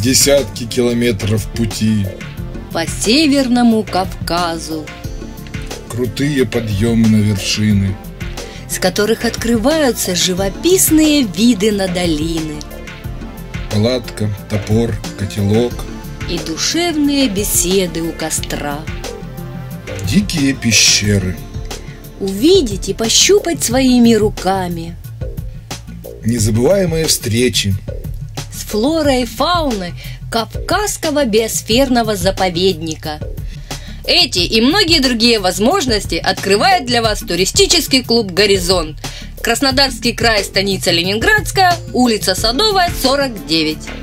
Десятки километров пути по Северному Кавказу, крутые подъемы на вершины, с которых открываются живописные виды на долины, палатка, топор, котелок и душевные беседы у костра. Дикие пещеры, увидеть и пощупать своими руками. Незабываемые встречи с флорой и фауной Кавказского биосферного заповедника. Эти и многие другие возможности открывает для вас туристический клуб «Горизонт». Краснодарский край, станица Ленинградская, улица Садовая, 49.